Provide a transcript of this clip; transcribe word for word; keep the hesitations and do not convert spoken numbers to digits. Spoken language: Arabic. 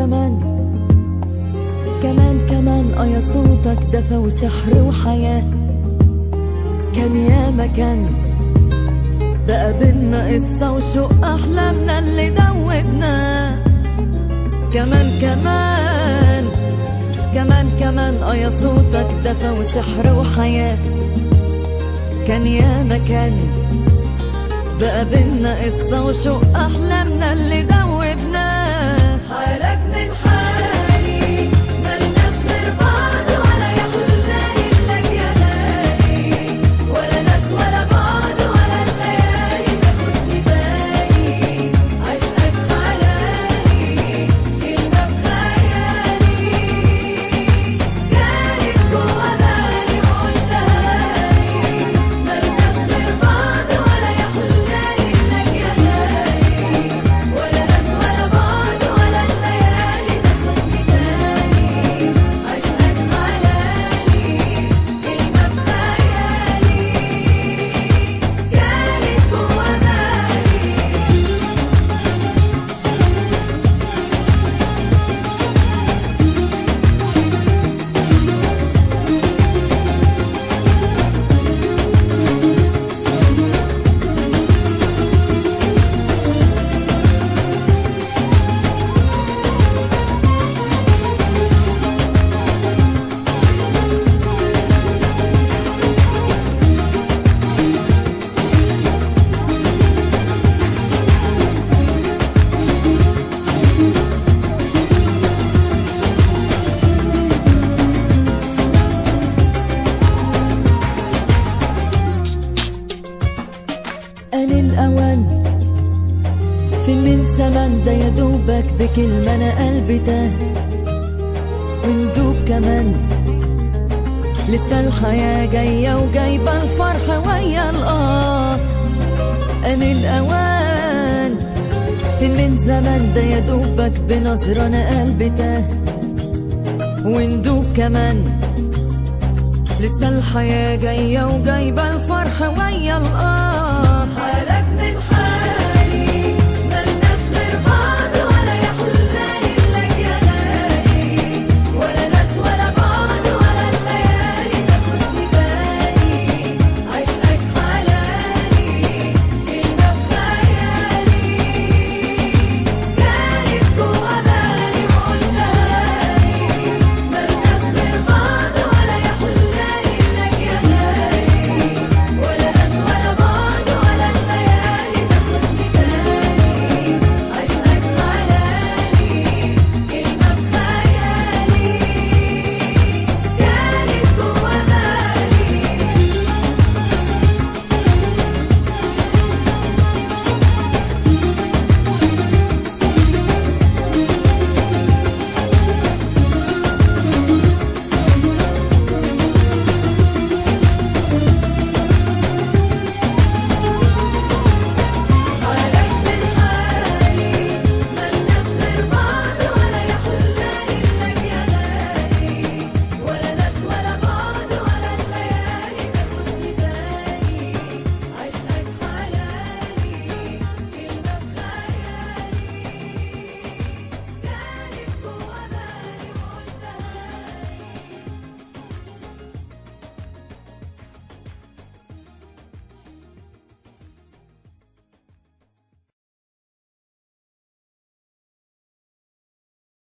كمان كمان كمان اه يا صوتك دفى وسحر وحياة. كان يا مكان بقى بينا قصة وشوق أحلامنا اللي دوبنا. كمان كمان كمان كمان اه يا صوتك دفى وسحر وحياة. كان يا مكان بقى بينا قصة وشوق أحلامنا اللي دوبنا. حالك من حالي ملناش غير بعض ولا يحلالي لك يا غالي، ولا ناس ولا بعض ولا الليالي تاخدني بالي. عشقك حلالي كلمة بخيالي، كانت جوا بالي وقلتها لي. ملناش غير بعض ولا يحلالي لك يا غالي، ولا ناس ولا بعض ولا الليالي تاخدني بالي. عشقك حلالي كلمة بخيالي، كانت جوا آن الأوان. فين من زمان ده يا دوبك بكلمة أنا قلبي تاه وندوب كمان. لسه الحياة جاية وجايبة الفرح ويا الآه. آن الأوان. فين من زمان ده يا دوبك بنظرة أنا قلبي تاه وندوب كمان. لسه الحياة جاية وجايبة الفرح ويا الآه.